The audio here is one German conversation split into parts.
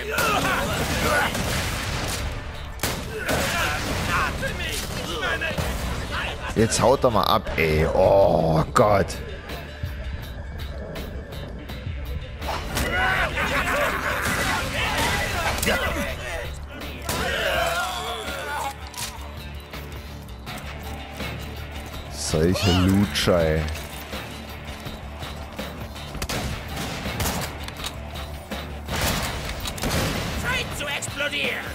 Jetzt haut er mal ab, ey. Oh Gott. Solche Lutscher, ey. Zeit zu explodieren!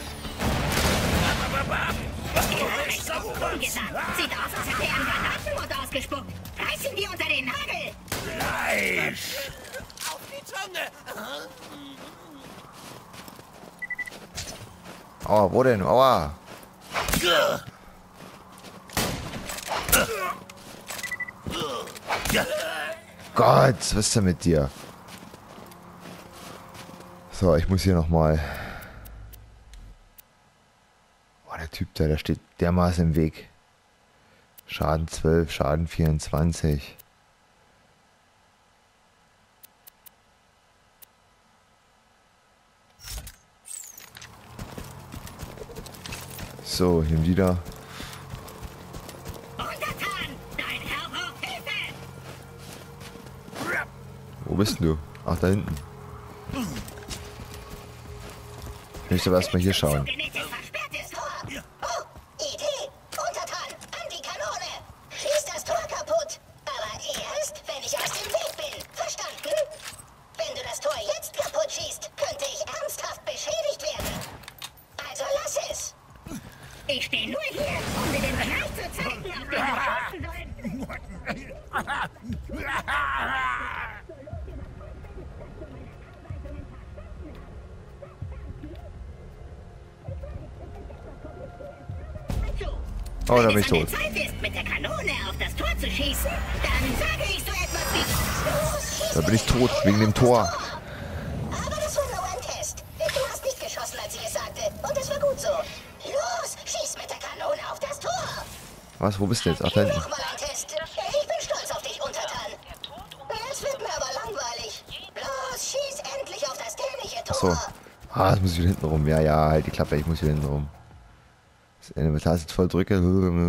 Sieht aus, als hätte er einen Granatenmod ausgespuckt. Reißen wir unter den Nagel! Fleisch! Auf die Zunge! Aua, wo denn? Aua. Gott, was ist denn mit dir? So, ich muss hier nochmal. Oh, der Typ da, der steht dermaßen im Weg. Schaden 12, Schaden 24. So, hin wieder. Untertan! Dein Herr braucht Hilfe! Wo bist denn du? Ach, da hinten. Ich möchte aber erstmal hier schauen. Zugenähtes, versperrtes Tor! Oh, Idee! Untertan! An die Kanone! Schieß das Tor kaputt! Aber erst, wenn ich aus dem Weg bin! Verstanden? Wenn du das Tor jetzt kaputt schießt, könnte ich ernsthaft beschädigt werden. Also lass es! Ich stehe nur hier, um dir den Bereich zu zeigen, auf den wir schießen sollen. Oh, da bin Wenn ich es an tot. der Zeit ist, mit der Kanone auf das Tor zu schießen, dann sage ich so etwas wie... Los, schieß Da bin ich mit der tot, Kanone wegen dem auf das Tor. Aber das war nur ein Test. Du hast nicht geschossen, als ich es sagte. Und es war gut so. Los, schieß mit der Kanone auf das Tor. Was, wo bist du jetzt? Ach, da hinten. Nochmal ein Test. Ich bin stolz auf dich, Untertan. Es wird mir aber langweilig. Los, schieß endlich auf das dämliche Tor. Ach so. Ah, jetzt muss ich wieder hinten rum. Ja, ja, halt die Klappe, ich muss wieder hinten rum. Das Inventar ist jetzt voll drücke.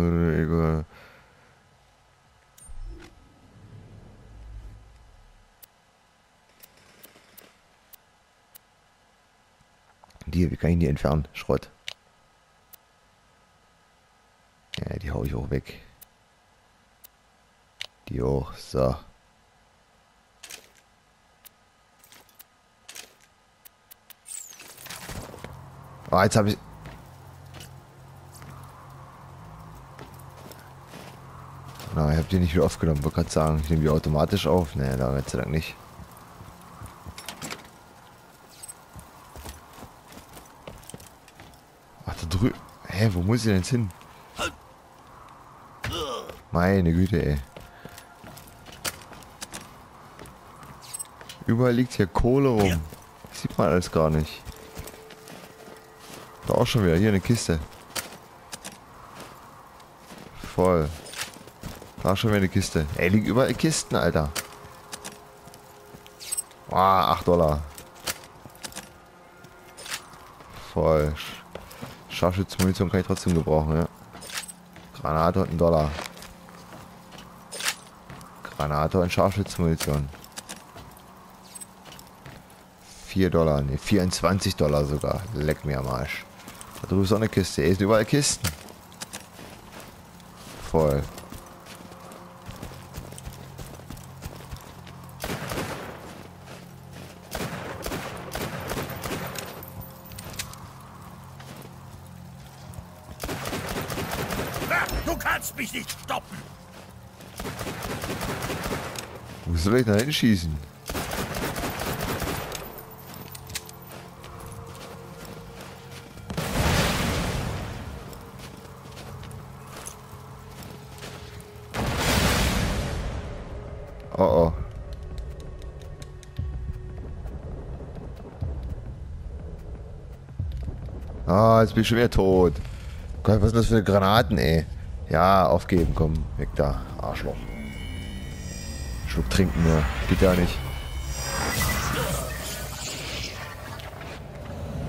Die, wie kann ich die entfernen? Schrott. Ja, die hau ich auch weg. Die auch, so. Ah, jetzt habe ich... Na, ich habe die nicht wieder aufgenommen. Wollte gerade sagen, ich nehme die automatisch auf. Nee, da Gott sei Dank nicht. Ach, da drüben. Hä, wo muss ich denn jetzt hin? Meine Güte, ey. Überall liegt hier Kohle rum. Das sieht man alles gar nicht. Da auch schon wieder. Hier eine Kiste. Voll. Da schon wieder eine Kiste. Ey, liegen überall Kisten, Alter. Ah, 8 Dollar. Voll. Scharfschützenmunition kann ich trotzdem gebrauchen, ja. Granate und $1. Granate und Scharfschützenmunition. 4 Dollar, ne, 24 Dollar sogar. Leck mir am Arsch. Da drüben ist auch eine Kiste. Ey, sind überall Kisten. Voll. Du kannst mich nicht stoppen! Wo soll ich da hinschießen? Oh oh. Ah, jetzt bin ich schon wieder tot. Gott, was sind das für Granaten, ey? Ja, aufgeben, komm. Weg da, Arschloch. Schluck trinken nur. Geht ja nicht.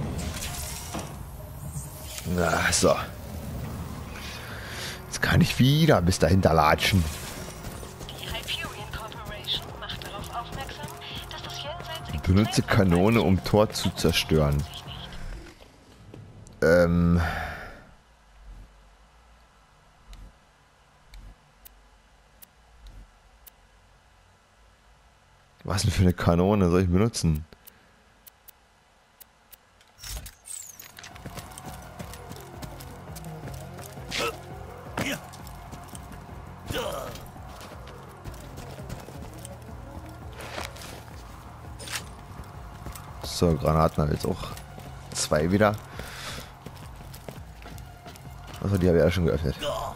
Na, so. Jetzt kann ich wieder bis dahinter latschen. Die Hyperion Corporation macht darauf aufmerksam, dass das Jenseits Benutze Kanone, um Tor zu zerstören. Was denn für eine Kanone soll ich benutzen? So, Granaten habe ich jetzt auch 2 wieder. Also die habe ich ja schon geöffnet.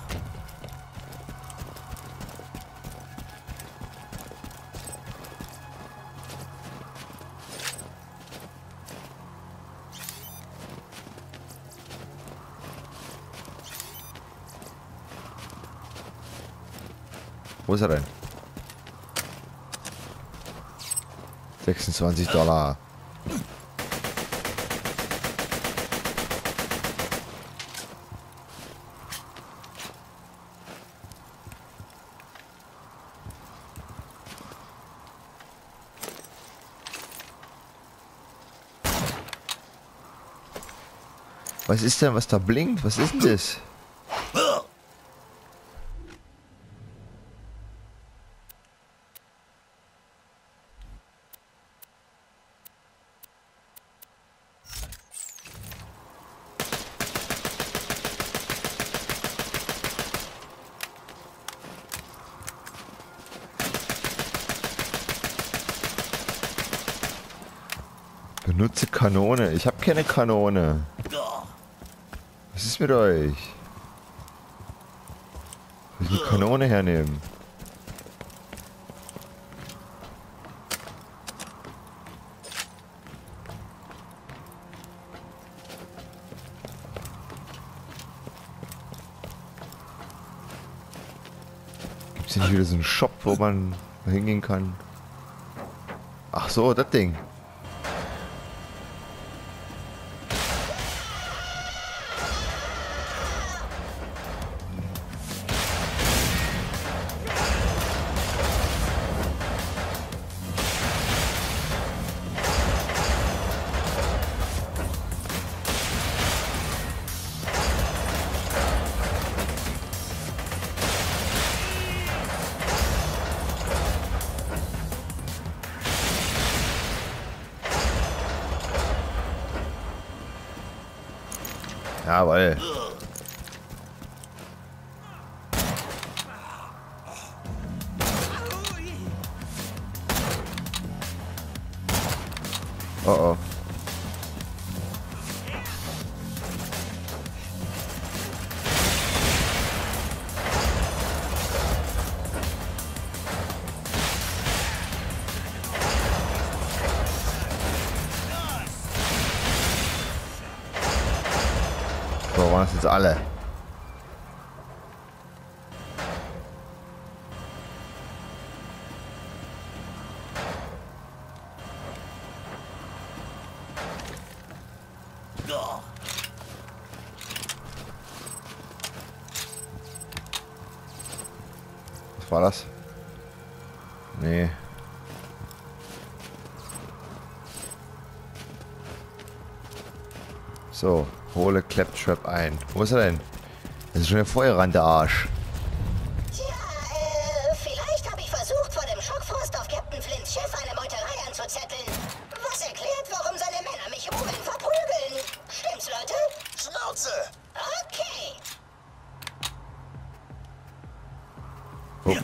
Wo ist er denn? 26 $. Was ist denn, was da blinkt? Was ist denn das? Benutze Kanone. Ich habe keine Kanone. Was ist mit euch? Soll ich eine Kanone hernehmen? Gibt es hier nicht wieder so einen Shop, wo man hingehen kann? Ach so, das Ding. Jawohl. Oh oh. So, waren das jetzt alle? Was war das? Nee. So, hole Claptrap ein. Wo ist er denn? Das ist schon der Feuerrand, der Arsch. Tja, vielleicht habe ich versucht, vor dem Schockfrost auf Captain Flints Schiff eine Meuterei anzuzetteln. Was erklärt, warum seine Männer mich im Moment verprügeln. Stimmt's, Leute? Schnauze! Okay. Oh.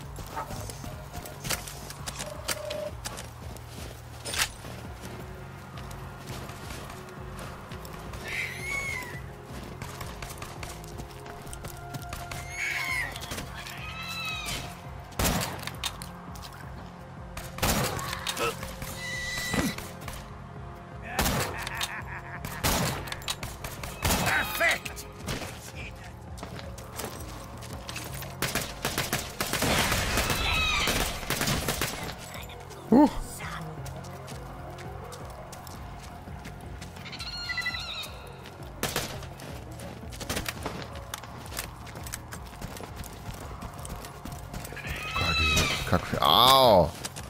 Kack. Au!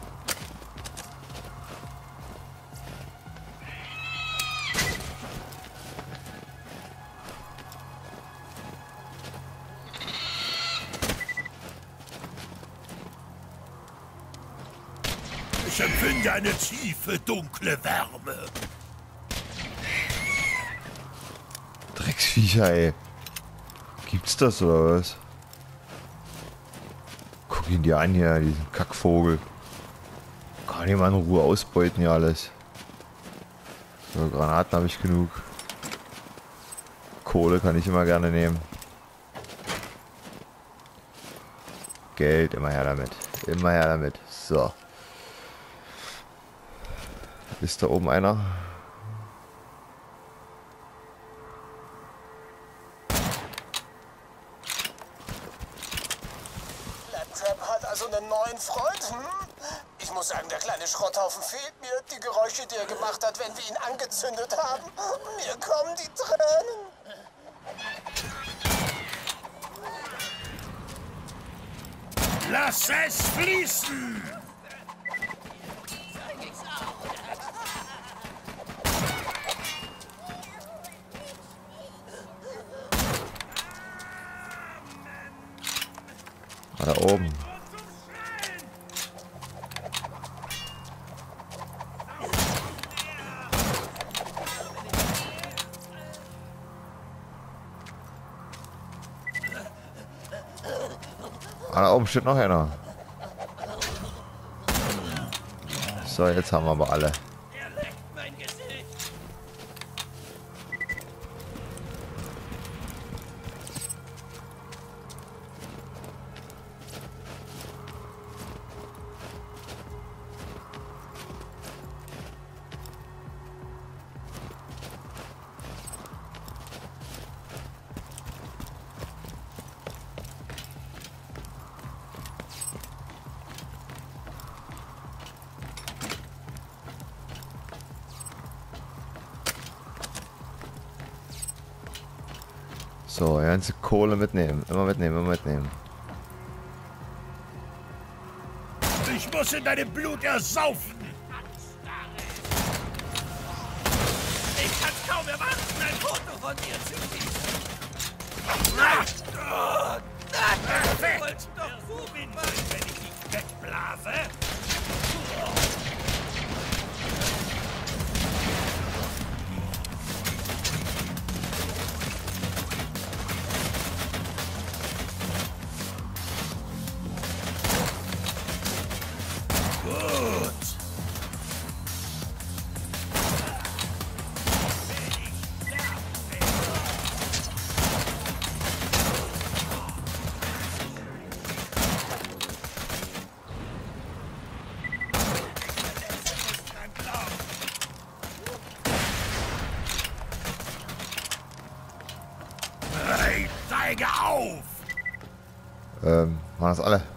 Ich empfinde eine tiefe, dunkle Wärme. Drecksviecher, ey. Gibt's das oder was? Guck ihn dir an hier, diesen Kackvogel. Kann ich mal in Ruhe ausbeuten hier alles. So, Granaten habe ich genug. Kohle kann ich immer gerne nehmen. Geld, immer her damit. Immer her damit. So. Ist da oben einer? Laptrap hat also einen neuen Freund, hm? Ich muss sagen, der kleine Schrotthaufen fehlt mir. Die Geräusche, die er gemacht hat, wenn wir ihn angezündet haben. Mir kommen die Tränen. Lass es fließen! Da oben. Da oben steht noch einer. So, jetzt haben wir aber alle. Er leckt mein Gesicht! So, ganze Kohle mitnehmen. Immer mitnehmen, immer mitnehmen. Ich muss in deinem Blut ersaufen! Ich kann kaum erwarten, ein Foto von dir zu schießen! Du wolltest doch Rubin sein, wenn ich dich wegblase! Hey, steige auf! Waren das alle?